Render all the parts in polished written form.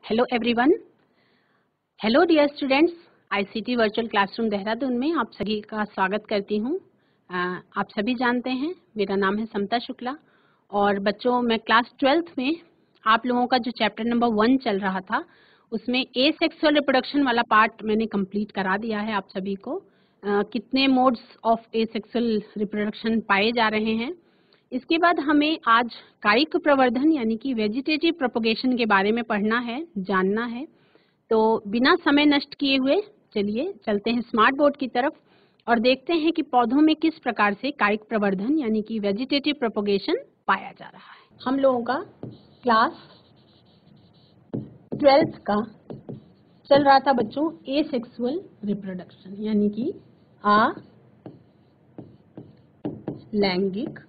Hello everyone, hello dear students. ICT virtual classroom Dehradun में आप सभी का स्वागत करती हूँ। आप सभी जानते हैं मेरा नाम है समता शुक्ला और बच्चों मैं क्लास 12th में आप लोगों का जो चैप्टर नंबर 1 चल रहा था उसमें ए सेक्सुअल रिप्रोडक्शन वाला पार्ट मैंने कंप्लीट करा दिया है आप सभी को। कितने modes of asexual reproduction पाए जा रहे हैं। इसके बाद हमें आज कायिक प्रवर्धन यानी कि वेजिटेटिव प्रोपगेशन के बारे में पढ़ना है, जानना है। तो बिना समय नष्ट किए हुए चलिए चलते हैं स्मार्ट बोर्ड की तरफ और देखते हैं कि पौधों में किस प्रकार से कायिक प्रवर्धन यानी कि वेजिटेटिव प्रोपगेशन पाया जा रहा है। हम लोगों का क्लास 12th का चल रहा था बच्चों ए सेक्सुअल रिप्रोडक्शन यानी कि लैंगिक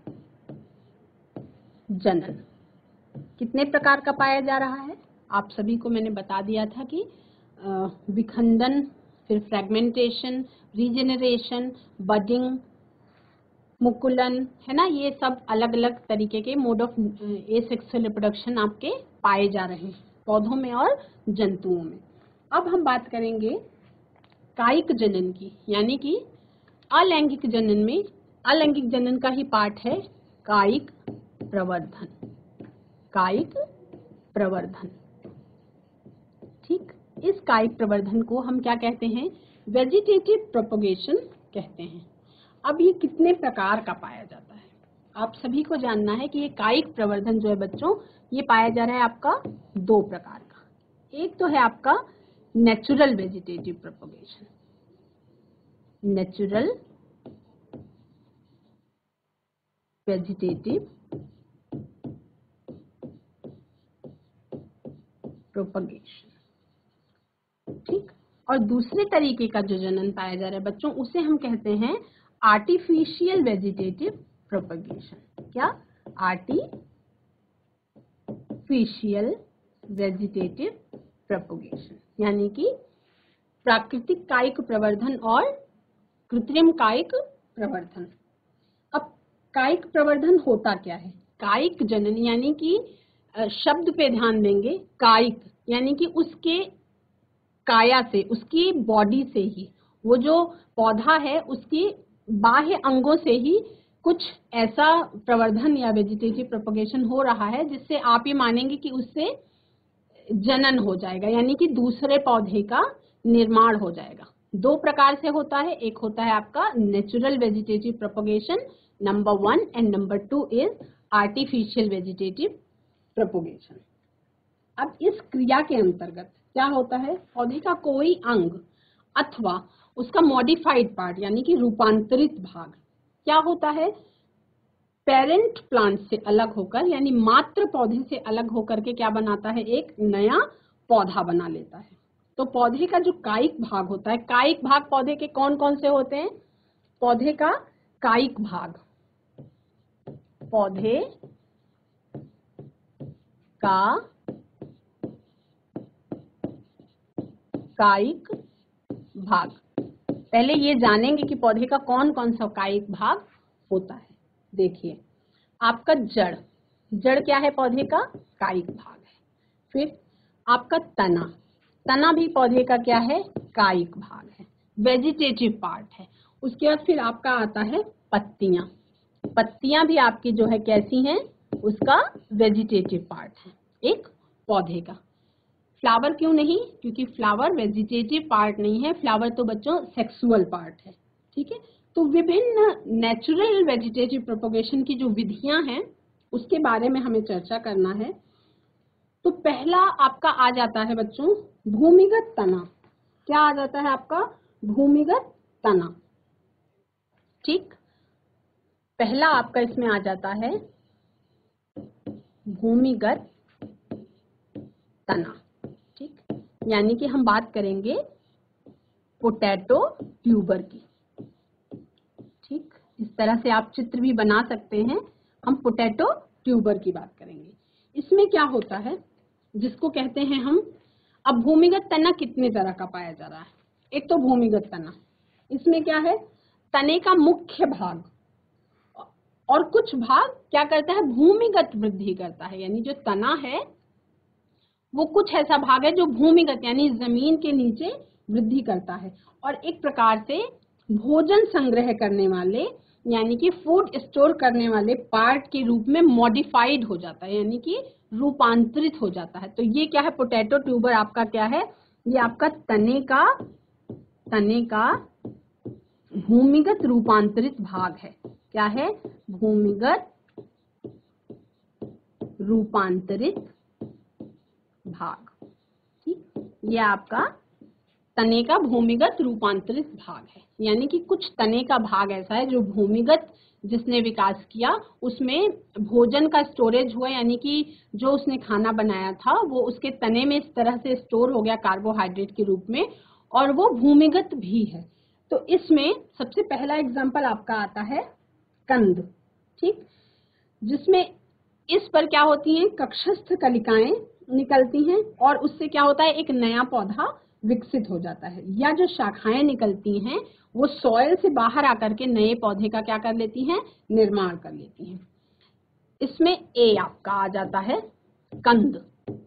जनन कितने प्रकार का पाया जा रहा है। आप सभी को मैंने बता दिया था कि विखंडन, फिर फ्रेगमेंटेशन, रीजेनरेशन, बडिंग, मुकुलन, है ना, ये सब अलग अलग तरीके के mode of asexual reproduction आपके पाए जा रहे हैं पौधों में और जंतुओं में। अब हम बात करेंगे कायिक जनन की, यानी कि अलैंगिक जनन में अलैंगिक जनन का ही पार्ट है कायिक प्रवर्धन। कायिक प्रवर्धन, ठीक। इस कायिक प्रवर्धन को हम क्या कहते हैं? वेजिटेटिव प्रोपगेशन कहते हैं। अब ये कितने प्रकार का पाया जाता है आप सभी को जानना है कि ये कायिक प्रवर्धन जो है बच्चों ये पाया जा रहा है आपका 2 प्रकार का। एक तो है आपका natural vegetative propagation, natural vegetative propagation, ठीक। और दूसरे तरीके का जो जनन पाया जा रहा है बच्चों उसे हम कहते हैं आर्टिफिशियल वेजिटेटिव प्रोपगेशन। क्या? आर्टिफिशियल वेजिटेटिव प्रोपगेशन यानी कि प्राकृतिक कायिक प्रवर्धन और कृत्रिम कायिक प्रवर्धन। अब कायिक प्रवर्धन होता क्या है? कायिक जनन यानी कि शब्द पे ध्यान देंगे, कायिक यानी कि उसके काया से, उसकी बॉडी से ही, वो जो पौधा है उसकी बाह्य अंगों से ही कुछ ऐसा प्रवर्धन या वेजिटेटिव प्रोपगेशन हो रहा है जिससे आप ये मानेंगे कि उससे जनन हो जाएगा, यानी कि दूसरे पौधे का निर्माण हो जाएगा। 2 प्रकार से होता है, एक होता है आपका natural vegetative propagation number 1 and number 2 is artificial vegetative propagation. अब इस क्रिया के अंतर्गत क्या होता है? पौधे का कोई अंग अथवा उसका मॉडिफाइड पार्ट यानी कि रूपांतरित भाग क्या होता है? पेरेंट प्लांट से अलग होकर यानी मात्र पौधे से अलग होकर के क्या बनाता है? एक नया पौधा बना लेता है। तो पौधे का जो कायिक भाग होता है, कायिक भाग पौधे के कौन कौन से होते हैं? पौधे का कायिक भाग, पौधे का कायिक भाग। पहले ये जानेंगे कि पौधे का कौन कौन सा कायिक भाग होता है। देखिए आपका जड़, जड़ क्या है? पौधे का कायिक भाग है। फिर आपका तना, तना भी पौधे का क्या है? कायिक भाग है, वेजिटेटिव पार्ट है। उसके बाद फिर आपका आता है पत्तियां, पत्तियां भी आपकी जो है कैसी हैं? उसका वेजिटेटिव पार्ट है एक पौधे का। फ्लावर क्यों नहीं? क्योंकि फ्लावर वेजिटेटिव पार्ट नहीं है, फ्लावर तो बच्चों सेक्सुअल पार्ट है, ठीक है। तो विभिन्न नेचुरल वेजिटेटिव प्रोपगेशन की जो विधियां हैं उसके बारे में हमें चर्चा करना है। तो पहला आपका आ जाता है बच्चों भूमिगत तना। क्या आ जाता है आपका? भूमिगत तना, ठीक। पहला आपका इसमें आ जाता है भूमिगत तना, ठीक। यानी कि हम बात करेंगे पोटैटो ट्यूबर की, ठीक। इस तरह से आप चित्र भी बना सकते हैं। हम पोटैटो ट्यूबर की बात करेंगे। इसमें क्या होता है जिसको कहते हैं हम, अब भूमिगत तना कितने तरह का पाया जा रहा है? एक तो भूमिगत तना, इसमें क्या है? तने का मुख्य भाग और कुछ भाग क्या करता है? भूमिगत वृद्धि करता है, यानी जो तना है वो कुछ ऐसा भाग है जो भूमिगत यानी जमीन के नीचे वृद्धि करता है, और एक प्रकार से भोजन संग्रह करने वाले यानी कि फूड स्टोर करने वाले पार्ट के रूप में मॉडिफाइड हो जाता है, यानी कि रूपांतरित हो जाता है। तो ये क्या है, पोटैटो ट्यूबर आपका क्या है, ये आपका तने का भूमिगत रूपांतरित भाग है। क्या है, भूमिगत रूपांतरित भाग। ठीक, ये आपका तने का भूमिगत रूपांतरित भाग है, यानी कि कुछ तने का भाग ऐसा है जो भूमिगत जिसने विकास किया, उसमें भोजन का स्टोरेज हुआ, यानी कि जो उसने खाना बनाया था वो उसके तने में इस तरह से स्टोर हो गया कार्बोहाइड्रेट के रूप में, और वो भूमिगत भी है। तो इसमें सबसे पहला एग्जाम्पल आपका आता है कंद। ठीक, जिसमें इस पर क्या होती हैं, कक्षस्थ कलिकाएं निकलती हैं, और उससे क्या होता है, एक नया पौधा विकसित हो जाता है, या जो शाखाएं निकलती हैं वो सॉइल से बाहर आकर के नए पौधे का क्या कर लेती हैं, निर्माण कर लेती हैं। इसमें ए आपका आ जाता है कंद,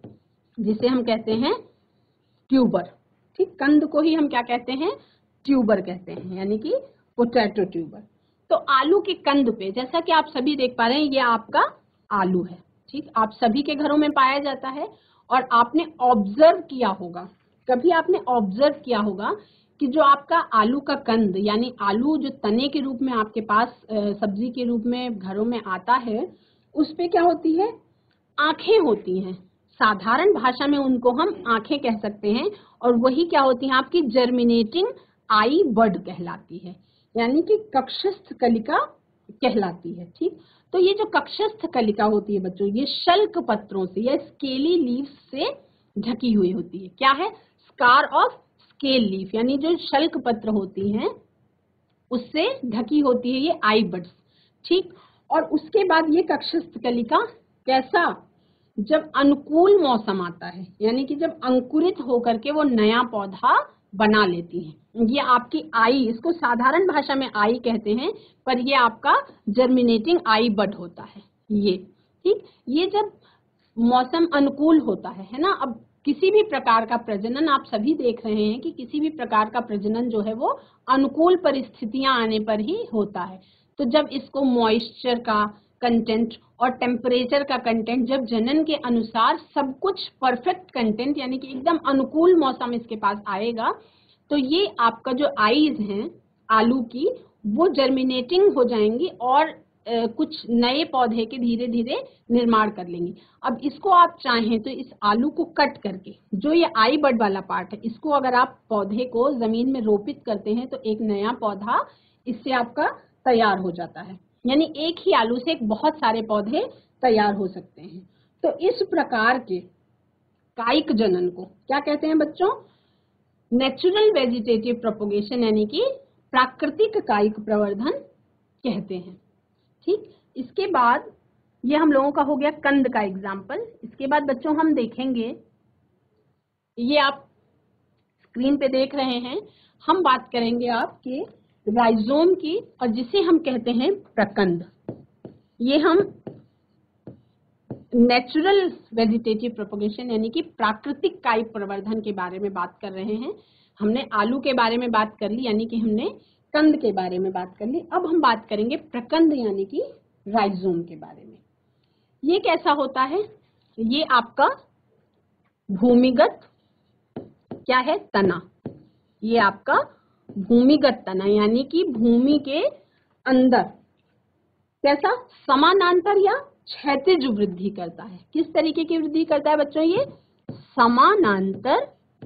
जिसे हम कहते हैं ट्यूबर। ठीक, कंद को ही हम क्या कहते हैं, ट्यूबर कहते हैं, यानी कि पोटैटो ट्यूबर। तो आलू के कंद पे, जैसा कि आप सभी देख पा रहे हैं, ये आपका आलू है। ठीक, आप सभी के घरों में पाया जाता है, और आपने ऑब्जर्व किया होगा, कभी आपने ऑब्जर्व किया होगा कि जो आपका आलू का कंद यानी आलू जो तने के रूप में आपके पास सब्जी के रूप में घरों में आता है, उस पे क्या होती है, आंखें होती हैं। साधारण भाषा में उनको हम आंखें कह सकते हैं, और वही क्या होती हैं, आपकी जर्मिनेटिंग आई बड कहलाती है, यानी कि कक्षस्थ कलिका कहलाती है। ठीक, तो ये जो कक्षस्थ कलिका होती है बच्चों, ये शल्क पत्रों से या स्केली लीव्स से ढकी हुई होती है। क्या है, स्कार ऑफ स्केल लीफ, यानी जो शल्क पत्र होती हैं उससे ढकी होती है ये आई बड्स। ठीक, और उसके बाद ये कक्षस्थ कलिका कैसा, जब अनुकूल मौसम आता है, यानी कि जब अंकुरित होकर के वो नया पौधा बना लेती हैं, ये आपकी आई, इसको साधारण भाषा में आई कहते हैं, पर ये आपका जर्मिनेटिंग आई बड होता है ये। ठीक, ये जब मौसम अनुकूल होता है ना, अब किसी भी प्रकार का प्रजनन आप सभी देख रहे हैं कि किसी भी प्रकार का प्रजनन जो है वो अनुकूल परिस्थितियां आने पर ही होता है। तो जब इसको मॉइस्चर का कंटेंट और टेम्परेचर का कंटेंट जब जनन के अनुसार सब कुछ परफेक्ट कंटेंट यानी कि एकदम अनुकूल मौसम इसके पास आएगा, तो ये आपका जो आईज हैं आलू की वो जर्मिनेटिंग हो जाएंगी और कुछ नए पौधे के धीरे धीरे निर्माण कर लेंगी। अब इसको आप चाहें तो इस आलू को कट करके जो ये आई बड वाला पार्ट है, इसको अगर आप पौधे को जमीन में रोपित करते हैं तो एक नया पौधा इससे आपका तैयार हो जाता है, यानी एक ही आलू से एक बहुत सारे पौधे तैयार हो सकते हैं। तो इस प्रकार के कायिक जनन को क्या कहते हैं बच्चों, नेचुरल वेजिटेटिव प्रोपगेशन, यानी कि प्राकृतिक कायिक प्रवर्धन कहते हैं। ठीक, इसके बाद ये हम लोगों का हो गया कंद का एग्जाम्पल। इसके बाद बच्चों हम देखेंगे, ये आप स्क्रीन पे देख रहे हैं, हम बात करेंगे आपके राइजोम की, और जिसे हम कहते हैं प्रकंद। ये हम नेचुरल वेजिटेटिव प्रोपगेशन यानी कि प्राकृतिक कायिक प्रवर्धन के बारे में बात कर रहे हैं। हमने आलू के बारे में बात कर ली, यानी कि हमने कंद के बारे में बात कर ली। अब हम बात करेंगे प्रकंद यानी कि राइजोम के बारे में। ये कैसा होता है, ये आपका भूमिगत क्या है, तना। ये आपका भूमिगत तना यानी कि भूमि के अंदर कैसा समानांतर या क्षैतिज वृद्धि करता है। किस तरीके की वृद्धि करता है बच्चों, ये समानांतर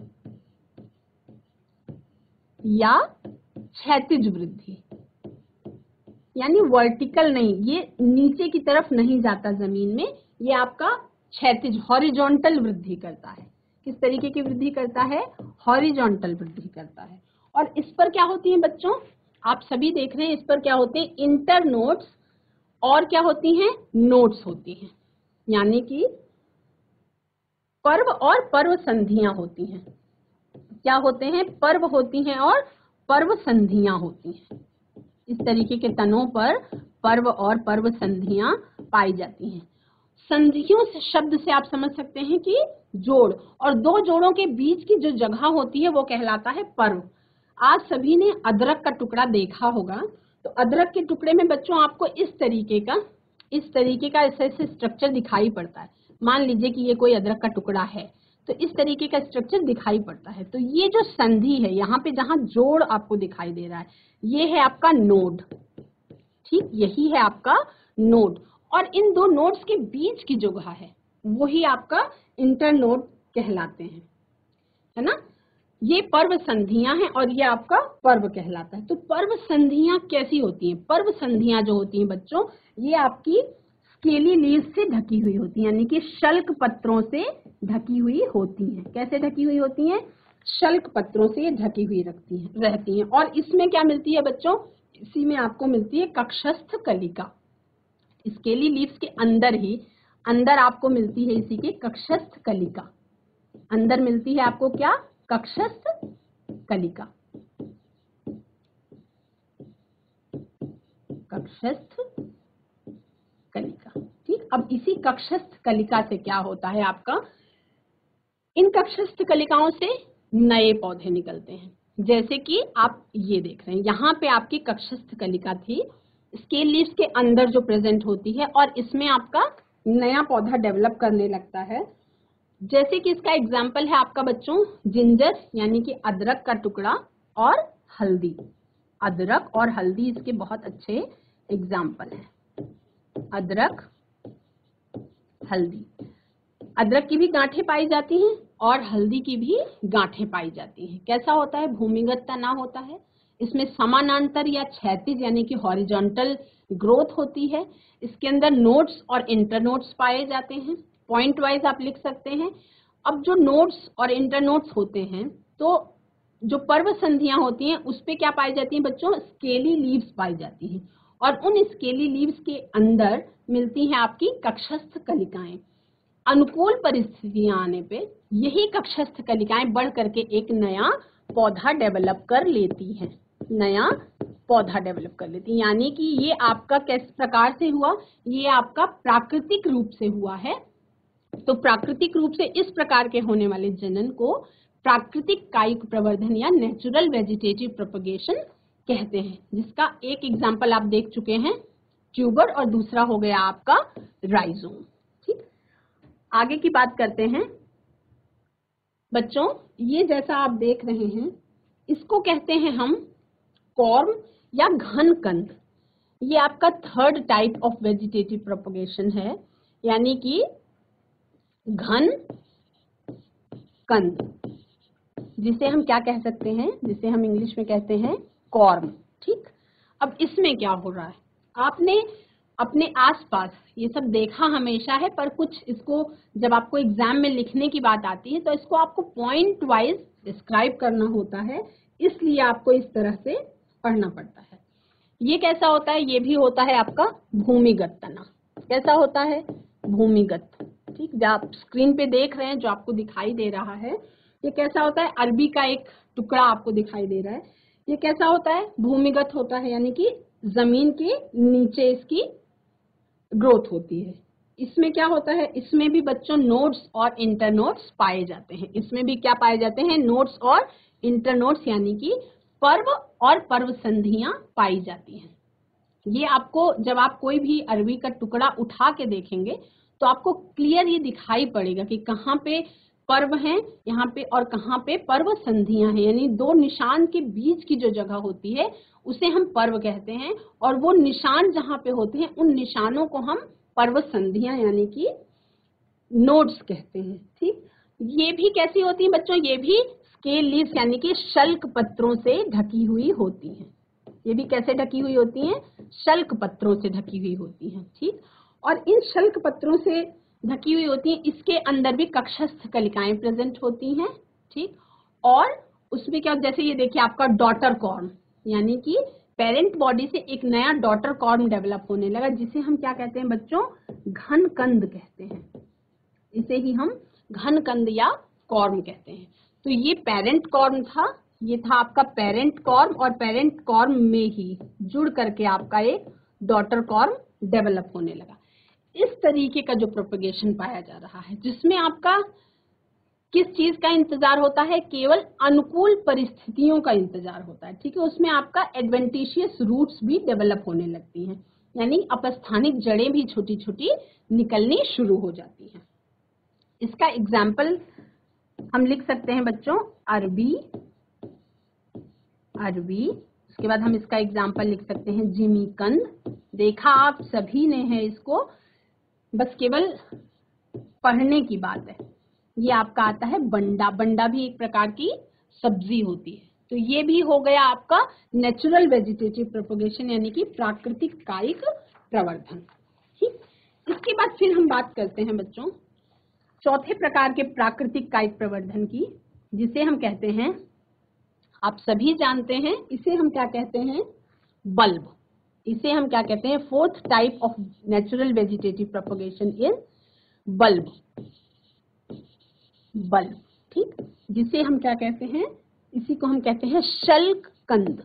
या क्षैतिज वृद्धि, यानी वर्टिकल नहीं, ये नीचे की तरफ नहीं जाता जमीन में, ये आपका क्षैतिज हॉरिजॉन्टल वृद्धि करता है। किस तरीके की वृद्धि करता है, हॉरिजॉन्टल वृद्धि करता है। और इस पर क्या होती है बच्चों, आप सभी देख रहे हैं, इस पर क्या होते हैं, इंटरनोड्स और क्या होती हैं, नोड्स होती हैं, यानी कि पर्व और पर्व संधियां होती हैं। क्या होते हैं, पर्व होती हैं और पर्व संधियां होती हैं। इस तरीके के तनों पर पर्व और पर्व संधियां पाई जाती हैं। संधियों से शब्द से आप समझ सकते हैं कि जोड़, और दो जोड़ों के बीच की जो जगह होती है वो कहलाता है पर्व। आज सभी ने अदरक का टुकड़ा देखा होगा, तो अदरक के टुकड़े में बच्चों आपको इस तरीके का ऐसे स्ट्रक्चर दिखाई पड़ता है। मान लीजिए कि ये कोई अदरक का टुकड़ा है, तो इस तरीके का स्ट्रक्चर दिखाई पड़ता है। तो ये जो संधि है, यहाँ पे जहाँ जोड़ आपको दिखाई दे रहा है, ये है आपका नोड। ठीक, यही है आपका नोड, और इन दो नोड्स के बीच की जगह है वही आपका इंटरनोड कहलाते हैं, है ना। ये पर्व संधियां हैं और ये आपका पर्व कहलाता है। तो पर्व संधियां कैसी होती हैं? पर्व संधियां जो होती हैं बच्चों, ये आपकी स्केली लीव्स से ढकी हुई होती हैं, यानी कि शल्क पत्रों से ढकी हुई होती हैं। कैसे ढकी हुई होती हैं? शल्क पत्रों से रहती हैं। और इसमें क्या मिलती है बच्चों? इसी में आपको मिलती है कक्षस्थ कलिका। स्केली लीव्स के अंदर आपको मिलती है इसी के कक्षस्थ कलिका। अंदर मिलती है आपको क्या? कक्षस्थ कलिका। कक्षस्थ कलिका। ठीक, अब इसी कक्षस्थ कलिका से क्या होता है आपका? इन कक्षस्थ कलिकाओं से नए पौधे निकलते हैं। जैसे कि आप ये देख रहे हैं, यहाँ पे आपकी कक्षस्थ कलिका थी, स्केल लीव्स के अंदर जो प्रेजेंट होती है, और इसमें आपका नया पौधा डेवलप करने लगता है। जैसे कि इसका एग्जाम्पल है आपका बच्चों जिंजर, यानी कि अदरक का टुकड़ा, और हल्दी। अदरक और हल्दी इसके बहुत अच्छे एग्जाम्पल हैं। अदरक, हल्दी। अदरक की भी गांठें पाई जाती हैं और हल्दी की भी गांठें पाई जाती हैं। कैसा होता है? भूमिगत तना होता है। इसमें समानांतर या क्षैतिज यानी कि हॉरिजॉन्टल ग्रोथ होती है। इसके अंदर नोड्स और इंटरनोड्स पाए जाते हैं। पॉइंट वाइज आप लिख सकते हैं। अब जो नोड्स और इंटरनोड्स होते हैं, तो जो पर्व संधियां होती हैं उस पे क्या पाई जाती हैं बच्चों? स्केली लीव्स पाई जाती हैं, और उन स्केली लीव्स के अंदर मिलती हैं आपकी कक्षस्थ कलिकाएं। अनुकूल परिस्थितियां आने पे यही कक्षस्थ कलिकाएं बढ़ करके एक नया पौधा डेवलप कर लेती हैं। यानी कि ये आपका किस प्रकार से हुआ? ये आपका प्राकृतिक रूप से हुआ है। तो प्राकृतिक रूप से इस प्रकार के होने वाले जनन को प्राकृतिक कायिक प्रवर्धन या नेचुरल वेजिटेटिव प्रोपगेशन कहते हैं, जिसका एक एग्जाम्पल आप देख चुके हैं, ट्यूबर, और दूसरा हो गया आपका राइजोम। ठीक, आगे की बात करते हैं बच्चों। ये जैसा आप देख रहे हैं, इसको कहते हैं हम कॉर्म या घन कंद। ये आपका third type of vegetative propagation है, यानी कि घन कंद, जिसे हम क्या कह सकते हैं? जिसे हम इंग्लिश में कहते हैं कॉर्म। ठीक, अब इसमें क्या हो रहा है? आपने अपने आसपास ये सब देखा हमेशा है, पर कुछ इसको जब आपको एग्जाम में लिखने की बात आती है तो इसको आपको पॉइंट वाइज डिस्क्राइब करना होता है, इसलिए आपको इस तरह से पढ़ना पड़ता है। ये कैसा होता है? ये भी होता है आपका भूमिगत तना। कैसा होता है? भूमिगत। ठीक, जो आप स्क्रीन पे देख रहे हैं, जो आपको दिखाई दे रहा है, ये कैसा होता है? अरबी का एक टुकड़ा आपको दिखाई दे रहा है। ये कैसा होता है? भूमिगत होता है, यानी कि जमीन के नीचे इसकी ग्रोथ होती है। इसमें क्या होता है? इसमें भी बच्चों नोड्स और इंटरनोड्स पाए जाते हैं। इसमें भी क्या पाए जाते हैं? नोड्स और इंटरनोड्स, यानी कि पर्व और पर्व संधियां पाई जाती हैं। ये आपको जब आप कोई भी अरबी का टुकड़ा उठा के देखेंगे तो आपको क्लियर ये दिखाई पड़ेगा कि कहाँ पे पर्व हैं यहाँ पे और कहाँ पे पर्व संधियां हैं, यानी दो निशान के बीच की जो जगह होती है उसे हम पर्व कहते हैं, और वो निशान जहाँ पे होते हैं उन निशानों को हम पर्व संधियां यानी कि नोड्स कहते हैं। ठीक, ये भी कैसी होती है बच्चों? ये भी स्केल लीव्स यानी कि शल्क पत्रों से ढकी हुई होती हैं। ये भी कैसे ढकी हुई होती हैं? शल्क पत्रों से ढकी हुई होती हैं। ठीक, और इन शल्क पत्रों से ढकी हुई होती हैं, इसके अंदर भी कक्षस्थ कलिकाएं प्रेजेंट होती हैं। ठीक, और उसमें क्या, जैसे ये देखिए आपका डॉटर कॉर्म, यानी कि पेरेंट बॉडी से एक नया डॉटर कॉर्म डेवलप होने लगा, जिसे हम क्या कहते हैं बच्चों? घन कंद कहते हैं। इसे ही हम घन कंद या कॉर्म कहते हैं। तो ये पेरेंट कॉर्म था, ये था आपका पेरेंट कॉर्म, और पेरेंट कॉर्म में ही जुड़ करके आपका एक डॉटर कॉर्म डेवलप होने लगा। इस तरीके का जो प्रोपगेशन पाया जा रहा है, जिसमें आपका किस चीज का इंतजार होता है? केवल अनुकूल परिस्थितियों का इंतजार होता है, ठीक है। उसमें आपका एडवेंटिशियस रूट्स भी डेवलप होने लगती हैं, यानी अपस्थानिक जड़ें भी छोटी छोटी निकलनी शुरू हो जाती हैं। इसका एग्जाम्पल हम लिख सकते हैं बच्चों, अरबी, उसके बाद हम इसका एग्जाम्पल लिख सकते हैं जिमीकंद। देखा आप सभी ने है इसको, बस केवल पढ़ने की बात है। ये आपका आता है बंडा, बंडा भी एक प्रकार की सब्जी होती है। तो ये भी हो गया आपका नेचुरल वेजिटेटिव प्रोपगेशन, यानी कि प्राकृतिक कायिक प्रवर्धन, ठीक। इसके बाद फिर हम बात करते हैं बच्चों चौथे प्रकार के प्राकृतिक कायिक प्रवर्धन की, जिसे हम कहते हैं, आप सभी जानते हैं, इसे हम क्या कहते हैं? बल्ब। इसे हम क्या कहते हैं? Fourth type of natural vegetative propagation is bulb, ठीक। जिसे हम क्या कहते हैं? इसी को हम कहते हैं शल्क कंद,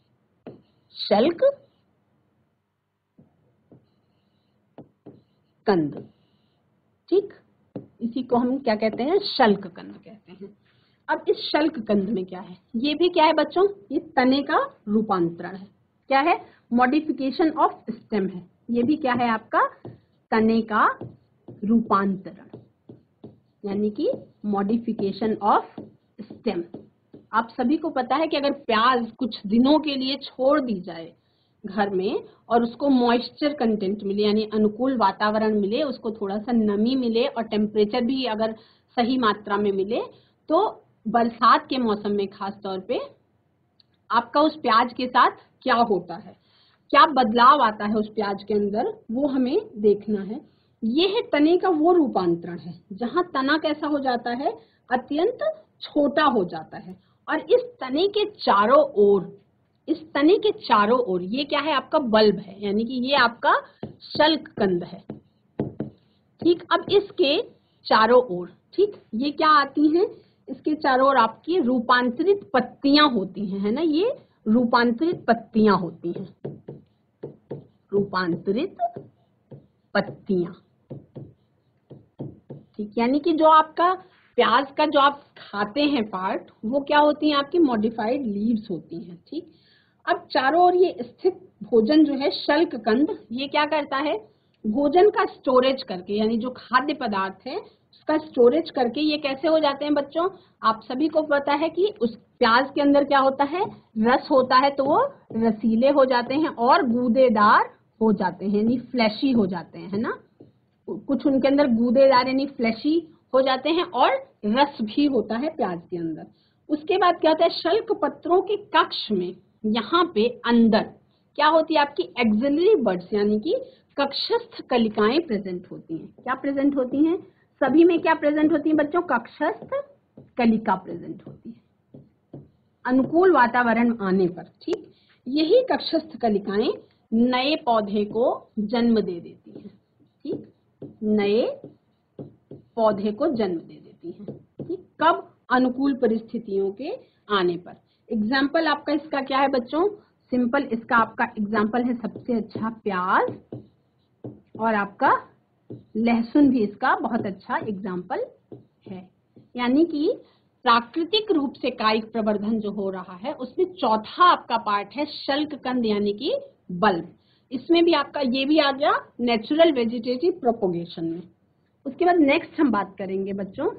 ठीक। इसी को हम क्या कहते हैं? शल्क कंद कहते हैं। अब इस शल्क कंद में क्या है? ये भी क्या है बच्चों? ये तने का रूपांतरण है। क्या है? मॉडिफिकेशन ऑफ स्टेम है। ये भी क्या है आपका? तने का रूपांतरण, यानी कि मॉडिफिकेशन ऑफ स्टेम। आप सभी को पता है कि अगर प्याज कुछ दिनों के लिए छोड़ दी जाए घर में और उसको मॉइस्चर कंटेंट मिले, यानी अनुकूल वातावरण मिले, उसको थोड़ा सा नमी मिले और टेम्परेचर भी अगर सही मात्रा में मिले, तो बरसात के मौसम में खास तौर पे आपका उस प्याज के साथ क्या होता है, क्या बदलाव आता है उस प्याज के अंदर, वो हमें देखना है। ये है तने का वो रूपांतरण है जहां तना कैसा हो जाता है? अत्यंत छोटा हो जाता है। और इस तने के चारों ओर ये क्या है? आपका बल्ब है, यानी कि ये आपका शल्क कंद है, ठीक। अब इसके चारों ओर, ठीक, ये क्या आती हैं? इसके चारों ओर आपकी रूपांतरित पत्तियां होती हैं, है ना। ये रूपांतरित पत्तियां होती हैं, रूपांतरित पत्तियां, ठीक। यानी कि जो आपका प्याज का जो आप खाते हैं पार्ट, वो क्या होती हैं? आपकी मॉडिफाइड लीव्स होती हैं, ठीक। अब चारों ओर ये स्थित भोजन जो है शल्क कंद, ये क्या करता है? भोजन का स्टोरेज करके, यानी जो खाद्य पदार्थ है उसका स्टोरेज करके ये कैसे हो जाते हैं बच्चों? आप सभी को पता है कि उस प्याज के अंदर क्या होता है? रस होता है, तो वो रसीले हो जाते हैं और गूदेदार हो जाते हैं, यानी फ्लैशी हो जाते हैं, है ना। कुछ उनके अंदर गूदेदार यानी फ्लैशी हो जाते हैं और रस भी होता है प्याज के अंदर। उसके बाद क्या होता है? शल्क पत्रों के कक्ष में यहाँ पे अंदर क्या होती है? आपकी एक्सिलरी बड्स, यानी कि कक्षस्थ कलिकाएं प्रेजेंट होती हैं। क्या प्रेजेंट होती हैं? सभी में क्या प्रेजेंट होती है बच्चों? कक्षस्थ कलिका प्रेजेंट होती है अनुकूल वातावरण आने पर, ठीक। यही कक्षस्थ कलिकाएं नए पौधे को जन्म दे देती हैं, ठीक। नए पौधे को जन्म दे देती हैं, ठीक। कब? अनुकूल परिस्थितियों के आने पर। एग्जाम्पल आपका इसका क्या है बच्चों? सिंपल इसका आपका एग्जाम्पल है सबसे अच्छा प्याज, और आपका लहसुन भी इसका बहुत अच्छा एग्जाम्पल है। यानी कि प्राकृतिक रूप से कायिक प्रवर्धन जो हो रहा है उसमें चौथा आपका पार्ट है शल्क कंद, यानी कि बल्ब। इसमें भी आपका ये भी आ गया नेचुरल वेजिटेटिव प्रोपोगेशन में। उसके बाद नेक्स्ट हम बात करेंगे बच्चों,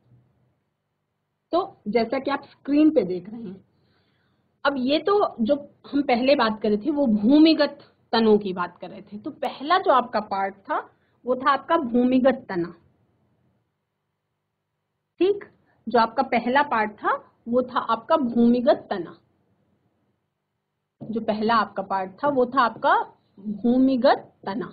तो जैसा कि आप स्क्रीन पे देख रहे हैं, अब ये तो जो हम पहले बात कर रहे थे वो भूमिगत तनों की बात कर रहे थे। तो पहला जो आपका पार्ट था वो था आपका भूमिगत तना, ठीक। जो आपका पहला पार्ट था वो था आपका भूमिगत तना। जो पहला आपका पार्ट था वो था आपका भूमिगत तना,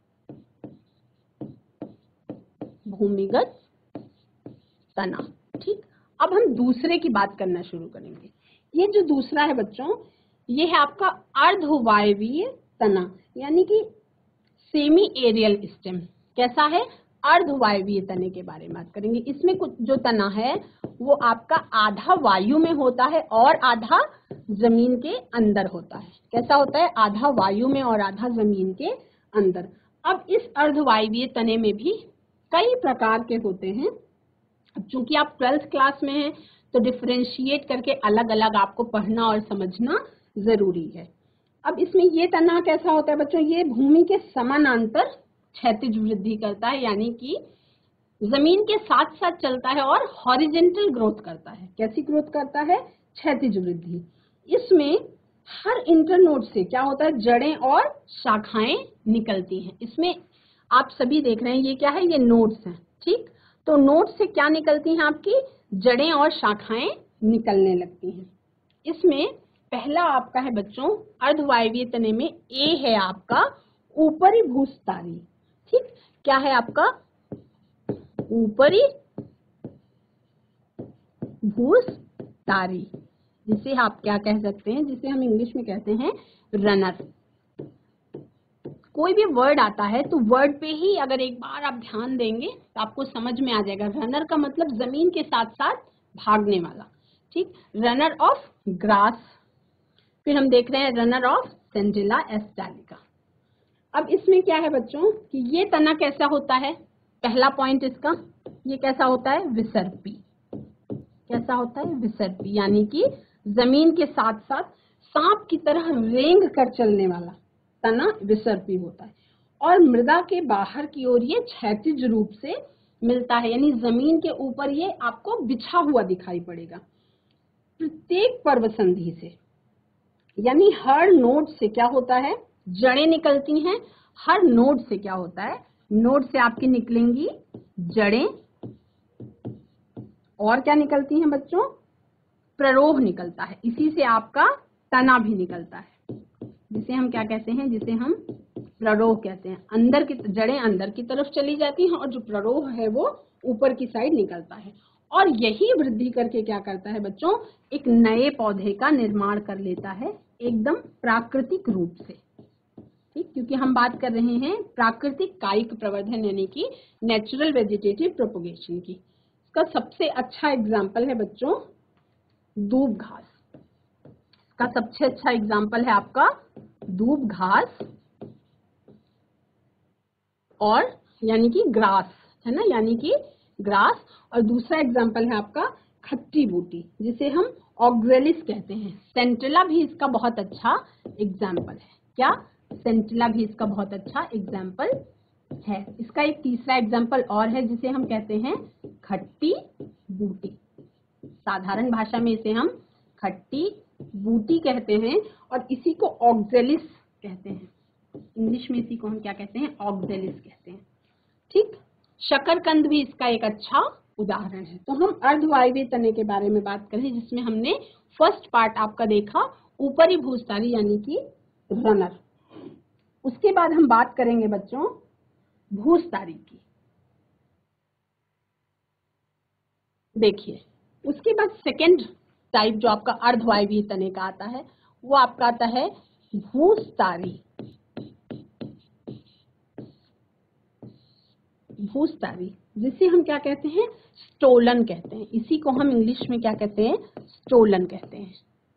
भूमिगत तना, ठीक। अब हम दूसरे की बात करना शुरू करेंगे। ये जो दूसरा है बच्चों, ये है आपका अर्धवायवीय तना, यानी कि सेमी एरियल स्टेम। कैसा है? अर्धवायवीय तने के बारे में बात करेंगे। इसमें कुछ जो तना है वो आपका आधा वायु में होता है और आधा जमीन के अंदर होता है। कैसा होता है? आधा वायु में और आधा जमीन के अंदर। अब इस अर्धवायवीय तने में भी कई प्रकार के होते हैं। अब चूंकि आप 12th क्लास में हैं तो डिफरेंशिएट करके अलग अलग आपको पढ़ना और समझना जरूरी है। अब इसमें ये तना कैसा होता है बच्चों, ये भूमि के समानांतर क्षैतिज वृद्धि करता है, यानी कि जमीन के साथ साथ चलता है और हॉरिजेंटल ग्रोथ करता है। कैसी ग्रोथ करता है? क्षैतिज वृद्धि। इसमें हर इंटरनोड से क्या होता है, जड़ें और शाखाएं निकलती हैं। इसमें आप सभी देख रहे हैं ये क्या है, ये नोड्स हैं, ठीक। तो नोड्स से क्या निकलती हैं, आपकी जड़ें और शाखाएं निकलने लगती हैं। इसमें पहला आपका है बच्चों अर्धवायवीय तने में ए है आपका ऊपरी भूस्तारी, ठीक। क्या है आपका? ऊपरी भूस्तारी, जिसे आप क्या कह सकते हैं, जिसे हम इंग्लिश में कहते हैं रनर। कोई भी वर्ड आता है तो वर्ड पे ही अगर एक बार आप ध्यान देंगे तो आपको समझ में आ जाएगा। रनर का मतलब जमीन के साथ साथ भागने वाला, ठीक। Runner of grass. फिर हम देख रहे हैं रनर ऑफ सेंटिला एस्टालिका। अब इसमें क्या है बच्चों कि ये तना कैसा होता है, पहला पॉइंट इसका, ये कैसा होता है? विसर्पी। कैसा होता है? विसर्पी, यानी कि जमीन के साथ साथ सांप की तरह रेंग कर चलने वाला तना विसर्पी होता है। और मृदा के बाहर की ओर ये क्षैतिज रूप से मिलता है, यानी जमीन के ऊपर ये आपको बिछा हुआ दिखाई पड़ेगा। प्रत्येक पर्व संधि से, यानी हर नोड से क्या होता है, जड़ें निकलती हैं। हर नोड से क्या होता है, नोड से आपकी निकलेंगी जड़ें, और क्या निकलती हैं बच्चों? प्ररोह निकलता है। इसी से आपका तना भी निकलता है, जिसे हम क्या कहते हैं, जिसे हम प्ररोह कहते हैं। अंदर की जड़ें अंदर की तरफ चली जाती हैं और जो प्ररोह है वो ऊपर की साइड निकलता है। और यही वृद्धि करके क्या करता है बच्चों, एक नए पौधे का निर्माण कर लेता है, एकदम प्राकृतिक रूप से, ठीक। क्योंकि हम बात कर रहे हैं प्राकृतिक कायिक प्रवर्धन, यानी कि नेचुरल वेजिटेटिव प्रोपगेशन की। इसका सबसे अच्छा एग्जाम्पल है बच्चों दूब घास। इसका सबसे अच्छा एग्जाम्पल है आपका दूब घास, और यानी कि ग्रास है ना, यानी कि ग्रास। और दूसरा एग्जाम्पल है आपका खट्टी बूटी, जिसे हम ऑक्जेलिस कहते हैं। सेंटिला भी इसका बहुत अच्छा एग्जाम्पल है। क्या? सेंटिला भी इसका बहुत अच्छा एग्जाम्पल है। इसका एक तीसरा एग्जाम्पल और है, जिसे हम कहते हैं खट्टी बूटी। साधारण भाषा में इसे हम खट्टी बूटी कहते हैं, और इसी को ऑक्जेलिस कहते हैं। इंग्लिश में इसी को हम क्या कहते हैं? ऑक्जेलिस कहते हैं, ठीक। शकरकंद भी इसका एक अच्छा उदाहरण है। तो हम अर्धवायवीय तने के बारे में बात करें, जिसमें हमने फर्स्ट पार्ट आपका देखा ऊपरी भूस्तारी, यानी कि रनर। उसके बाद हम बात करेंगे बच्चों भूस्तारी की। देखिए, उसके बाद सेकेंड टाइप जो आपका अर्धवायवीय तने का आता है, वो आपका आता है भूस्तारी। भूस्तारी, जिसे हम क्या कहते हैं? स्टोलन कहते हैं। इसी को हम इंग्लिश में क्या कहते हैं? स्टोलन कहते हैं,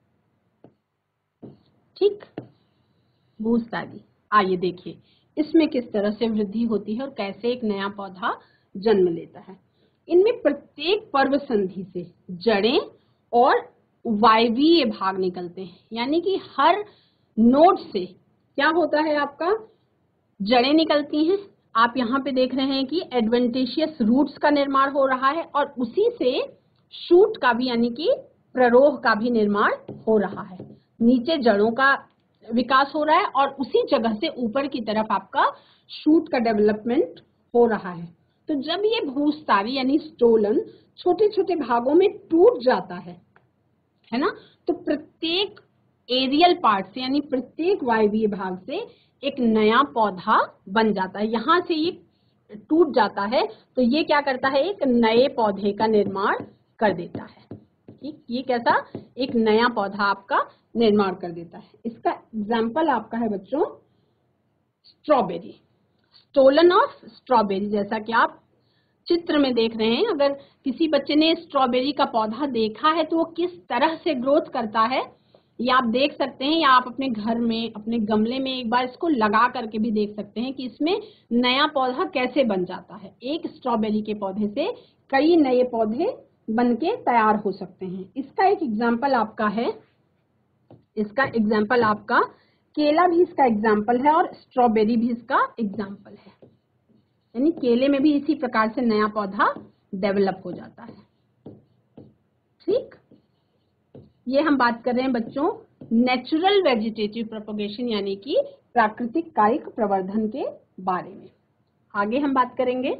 ठीक। भूस्तारी। आइए देखिए इसमें किस तरह से वृद्धि होती है और कैसे एक नया पौधा जन्म लेता है। इनमें प्रत्येक पर्व संधि से जड़ें और वायवीय भाग निकलते हैं, यानी कि हर नोड से क्या होता है, आपका जड़ें निकलती हैं। आप यहाँ पे देख रहे हैं कि एडवेंटिशियस रूट्स का निर्माण हो रहा है, और उसी से शूट का भी, यानी कि प्ररोह का भी निर्माण हो रहा है। नीचे जड़ों का विकास हो रहा है और उसी जगह से ऊपर की तरफ आपका शूट का डेवलपमेंट हो रहा है। तो जब ये भूस्तारी यानी स्टोलन छोटे छोटे भागों में टूट जाता है ना, तो प्रत्येक एरियल पार्ट से, यानी प्रत्येक वायवीय भाग से एक नया पौधा बन जाता है। यहाँ से ये टूट जाता है तो ये क्या करता है, एक नए पौधे का निर्माण कर देता है, ठीक। ये कैसा, एक नया पौधा आपका निर्माण कर देता है। इसका एग्जाम्पल आपका है बच्चों स्ट्रॉबेरी, स्टोलन ऑफ स्ट्रॉबेरी। जैसा कि आप चित्र में देख रहे हैं, अगर किसी बच्चे ने स्ट्रॉबेरी का पौधा देखा है तो वो किस तरह से ग्रोथ करता है ये आप देख सकते हैं, या आप अपने घर में अपने गमले में एक बार इसको लगा करके भी देख सकते हैं कि इसमें नया पौधा कैसे बन जाता है। एक स्ट्रॉबेरी के पौधे से कई नए पौधे बनके तैयार हो सकते हैं। इसका एक एग्जाम्पल आपका है, इसका एग्जाम्पल आपका केला भी इसका एग्जाम्पल है और स्ट्रॉबेरी भी इसका एग्जाम्पल है। यानी केले में भी इसी प्रकार से नया पौधा डेवलप हो जाता है। ठीक, ये हम बात कर रहे हैं बच्चों नेचुरल वेजिटेटिव प्रोपगेशन यानी कि प्राकृतिक कायिक प्रवर्धन के बारे में। आगे हम बात करेंगे,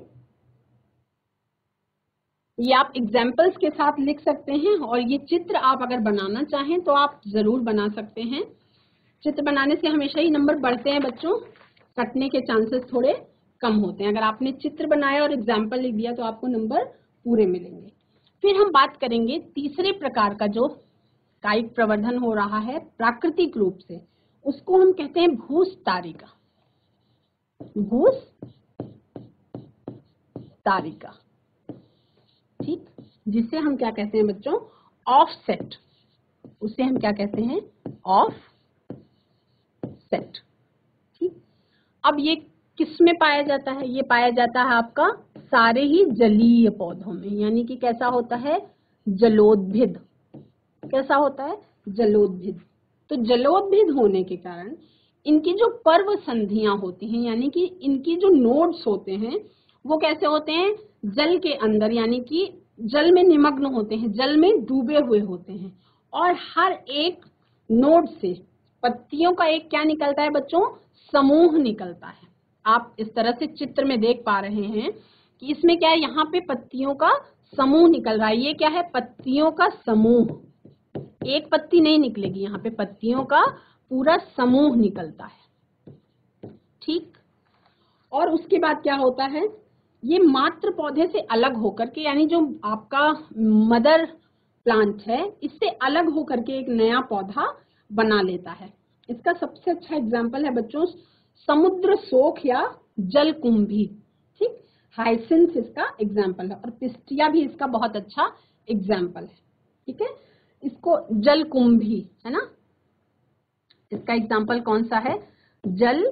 ये आप एग्जाम्पल्स के साथ लिख सकते हैं और ये चित्र आप अगर बनाना चाहें तो आप जरूर बना सकते हैं। चित्र बनाने से हमेशा ही नंबर बढ़ते हैं बच्चों, कटने के चांसेस थोड़े कम होते हैं। अगर आपने चित्र बनाया और एग्जाम्पल लिख दिया तो आपको नंबर पूरे मिलेंगे। फिर हम बात करेंगे तीसरे प्रकार का जो कायिक प्रवर्धन हो रहा है प्राकृतिक रूप से, उसको हम कहते हैं भूस्तारिका। भूस्तारिका, ठीक, जिसे हम क्या कहते हैं बच्चों ऑफसेट, उसे हम क्या कहते हैं ऑफसेट। ठीक, अब ये किस में पाया जाता है? ये पाया जाता है आपका सारे ही जलीय पौधों में, यानी कि कैसा होता है जलोद्भिद। कैसा होता है जलोद्भिद। तो जलोद्भिद होने के कारण इनकी जो पर्व संधियां होती हैं यानी कि इनकी जो नोड्स होते हैं वो कैसे होते हैं जल के अंदर, यानी कि जल में निमग्न होते हैं, जल में डूबे हुए होते हैं। और हर एक नोड से पत्तियों का एक क्या निकलता है बच्चों समूह निकलता है। आप इस तरह से चित्र में देख पा रहे हैं कि इसमें क्या है, यहाँ पे पत्तियों का समूह निकल रहा है। ये क्या है पत्तियों का समूह, एक पत्ती नहीं निकलेगी, यहाँ पे पत्तियों का पूरा समूह निकलता है। ठीक, और उसके बाद क्या होता है, ये मात्र पौधे से अलग होकर के, यानी जो आपका मदर प्लांट है इससे अलग होकर के एक नया पौधा बना लेता है। इसका सबसे अच्छा एग्जाम्पल है बच्चों समुद्र सोख या जलकुंभी। ठीक, हाइसिंथ इसका एग्जाम्पल है और पिस्टिया भी इसका बहुत अच्छा एग्जाम्पल है। ठीक है, इसको जलकुंभी है ना, इसका एग्जाम्पल कौन सा है जल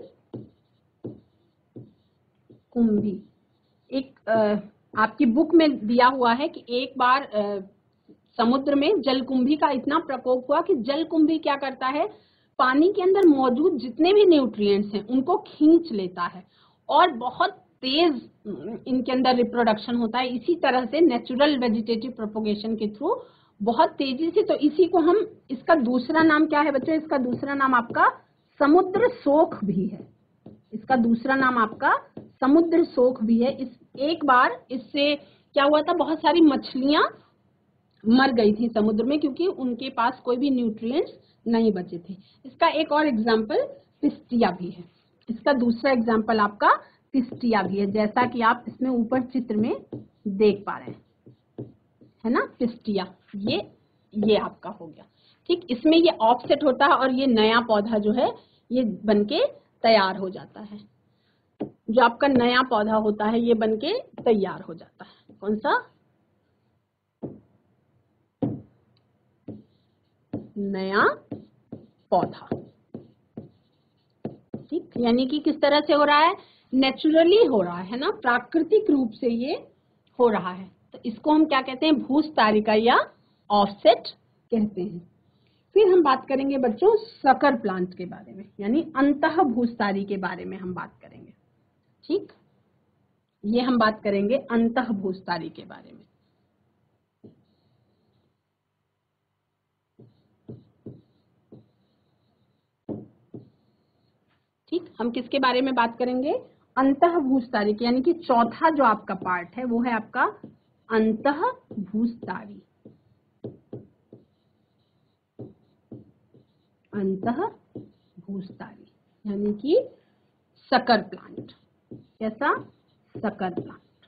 कुंभी। एक आपकी बुक में दिया हुआ है कि एक बार समुद्र में जलकुंभी का इतना प्रकोप हुआ कि जलकुंभी क्या करता है पानी के अंदर मौजूद जितने भी न्यूट्रिएंट्स हैं उनको खींच लेता है और बहुत तेज इनके अंदर रिप्रोडक्शन होता है। इसी तरह से नेचुरल वेजिटेटिव प्रोपगेशन के थ्रू बहुत तेजी से, तो इसी को हम, इसका दूसरा नाम क्या है बच्चों, इसका दूसरा नाम आपका समुद्र सोख भी है। इसका दूसरा नाम आपका समुद्र सोख भी है। इस एक बार इससे क्या हुआ था, बहुत सारी मछलियां मर गई थी समुद्र में क्योंकि उनके पास कोई भी न्यूट्रिएंट्स नहीं बचे थे। इसका एक और एग्जाम्पल पिस्टिया भी है। इसका दूसरा एग्जाम्पल आपका पिस्टिया भी है, जैसा कि आप इसमें ऊपर चित्र में देख पा रहे हैं, है ना पिस्टिया। ये आपका हो गया। ठीक, इसमें ये ऑफसेट होता है और ये नया पौधा जो है ये बनके तैयार हो जाता है। जो आपका नया पौधा होता है ये बनके तैयार हो जाता है। कौन सा नया पौधा। ठीक, यानी कि किस तरह से हो रहा है नेचुरली हो रहा है ना, प्राकृतिक रूप से ये हो रहा है। तो इसको हम क्या कहते हैं भूस्तारिका या ऑफसेट कहते हैं। फिर हम बात करेंगे बच्चों सकर प्लांट के बारे में, यानी अंतः भूस्तारी के बारे में हम बात करेंगे। ठीक, ये हम बात करेंगे अंतः भूस्तारी के बारे में। ठीक, हम किसके बारे में बात करेंगे अंतः भूस्तारी, यानी कि चौथा जो आपका पार्ट है वो है आपका अंतः भूस्तारी। अंतः भूस्तारी यानी कि सकर प्लांट। कैसा सकर प्लांट।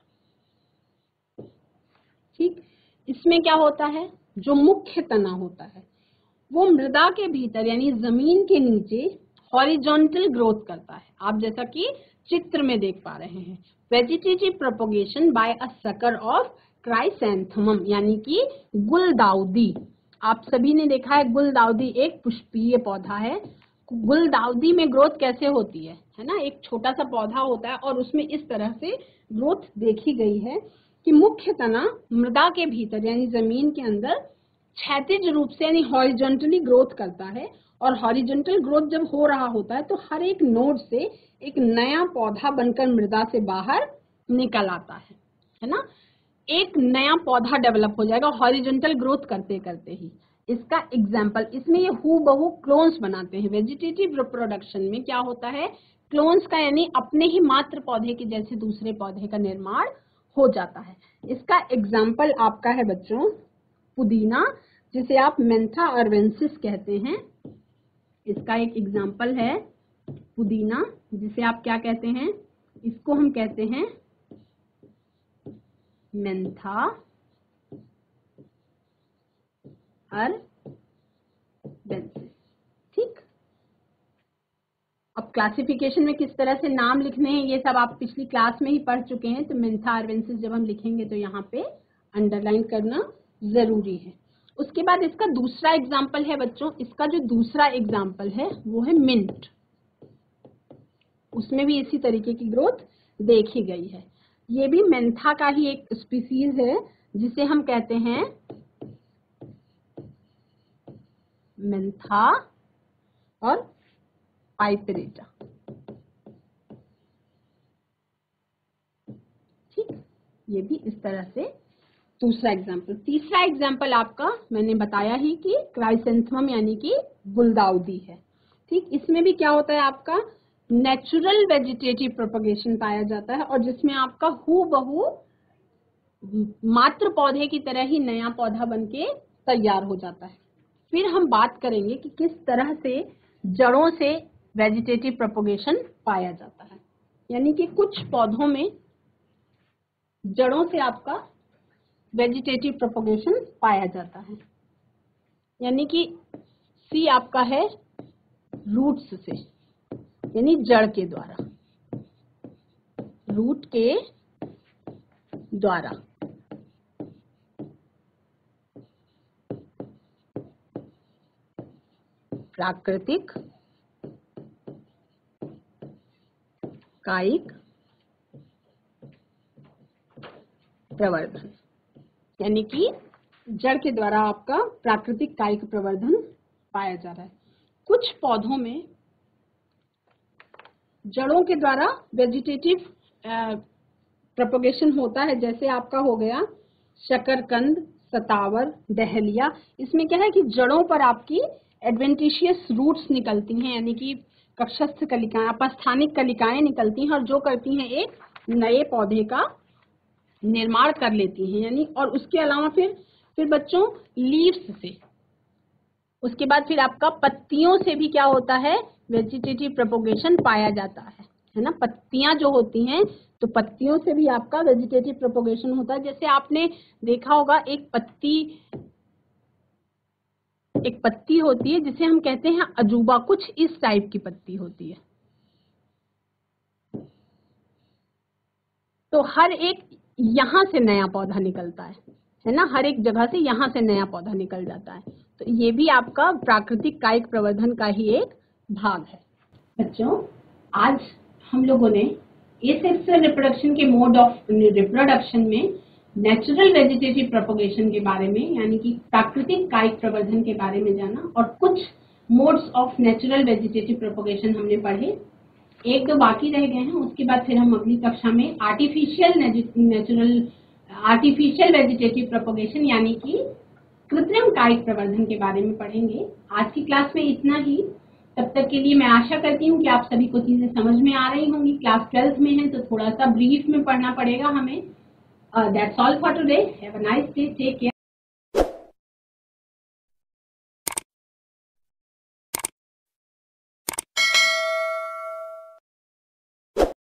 ठीक, इसमें क्या होता है जो मुख्य तना होता है वो मृदा के भीतर यानी जमीन के नीचे हॉरिजॉन्टल ग्रोथ करता है। आप जैसा कि चित्र में देख पा रहे हैं vegetative propagation by a sucker of chrysanthemum, यानी कि गुलदाउदी। आप सभी ने देखा है गुलदाउदी एक पुष्पीय पौधा है। गुलदाउदी में ग्रोथ कैसे होती है ना, एक छोटा सा पौधा होता है और उसमें इस तरह से ग्रोथ देखी गई है। कि मुख्य तना मृदा के भीतर यानी जमीन के अंदर क्षैतिज रूप से यानी हॉरिजॉन्टली ग्रोथ करता है, और हॉरिजॉन्टल ग्रोथ जब हो रहा होता है तो हर एक नोड से एक नया पौधा बनकर मृदा से बाहर निकल आता है ना। एक नया पौधा डेवलप हो जाएगा हॉरिजॉन्टल ग्रोथ करते करते ही। इसका एग्जाम्पल, इसमें ये हूबहू क्लोन्स बनाते हैं। वेजिटेटिव रिप्रोडक्शन में क्या होता है, क्लोन्स का यानी अपने ही मात्र पौधे के जैसे दूसरे पौधे का निर्माण हो जाता है। इसका एग्जाम्पल आपका है बच्चों पुदीना, जिसे आप मेंथा अर्वेंसिस कहते हैं। इसका एक एग्जाम्पल है पुदीना, जिसे आप क्या कहते हैं, इसको हम कहते हैं मेंथा अर्वेंसिस। ठीक, अब क्लासिफिकेशन में किस तरह से नाम लिखने हैं ये सब आप पिछली क्लास में ही पढ़ चुके हैं। तो मेंथा अर्वेंसिस जब हम लिखेंगे तो यहाँ पे अंडरलाइन करना जरूरी है। उसके बाद इसका दूसरा एग्जाम्पल है बच्चों, इसका जो दूसरा एग्जाम्पल है वो है मिंट। उसमें भी इसी तरीके की ग्रोथ देखी गई है। ये भी मेंथा का ही एक स्पीसीज है जिसे हम कहते हैं मेंथा और पाइपरेटा। ठीक, ये भी इस तरह से दूसरा एग्जाम्पल। तीसरा एग्जाम्पल आपका मैंने बताया ही कि क्राइसेंथेमम यानी कि गुलदाउदी है। ठीक, इसमें भी क्या होता है आपका नेचुरल वेजिटेटिव प्रोपगेशन पाया जाता है, और जिसमें आपका हूबहू मात्र पौधे की तरह ही नया पौधा बनके तैयार हो जाता है। फिर हम बात करेंगे कि किस तरह से जड़ों से वेजिटेटिव प्रोपगेशन पाया जाता है। यानी कि कुछ पौधों में जड़ों से आपका वेजिटेटिव प्रोपगेशन पाया जाता है। यानी कि सी आपका है रूट्स से, यानी जड़ के द्वारा, रूट के द्वारा। प्राकृतिक कायिक प्रवर्धन, यानी कि जड़ के द्वारा आपका प्राकृतिक कायिक प्रवर्धन पाया जा रहा है। कुछ पौधों में जड़ों के द्वारा वेजिटेटिव प्रोपगेशन होता है, जैसे आपका हो गया शकरकंद, सतावर, डहेलिया। इसमें क्या है कि जड़ों पर आपकी एडवेंटिशियस रूट्स निकलती हैं, यानी कि कक्षस्थ कलिकाएं, अपस्थानिक कलिकाएं निकलती हैं, और जो करती हैं एक नए पौधे का निर्माण कर लेती हैं। यानी और उसके अलावा फिर बच्चों लीव्स से, उसके बाद फिर आपका पत्तियों से भी क्या होता है वेजिटेटिव प्रोपगेशन पाया जाता है ना। पत्तियां जो होती हैं तो पत्तियों से भी आपका वेजिटेटिव प्रोपगेशन होता है। जैसे आपने देखा होगा एक पत्ती होती है जिसे हम कहते हैं अजूबा, कुछ इस टाइप की पत्ती होती है। तो हर एक यहाँ से नया पौधा निकलता है ना, हर एक जगह से यहाँ से नया पौधा निकल जाता है। तो ये भी आपका प्राकृतिक कायिक प्रवर्धन का ही एक भाग है। बच्चों, आज हम लोगों ने एसेक्सुअल रिप्रोडक्शन के मोड ऑफ रिप्रोडक्शन में नेचुरल वेजिटेटिव प्रोपगेशन के बारे में, यानी कि प्राकृतिक कायिक प्रवर्धन के बारे में जाना, और कुछ modes of natural vegetative propagation हमने पढ़े। एक दो बाकी रह गए हैं, उसके बाद फिर हम अगली कक्षा में आर्टिफिशियल वेजिटेटिव प्रोपगेशन यानी कि कृत्रिम कायिक प्रवर्धन के बारे में पढ़ेंगे। आज की क्लास में इतना ही। तब तक के लिए मैं आशा करती हूँ कि आप सभी को चीजें समझ में आ रही होंगी। क्लास 12th में है तो थोड़ा सा ब्रीफ में पढ़ना पड़ेगा हमें। That's all for today. Have a nice day. Take care.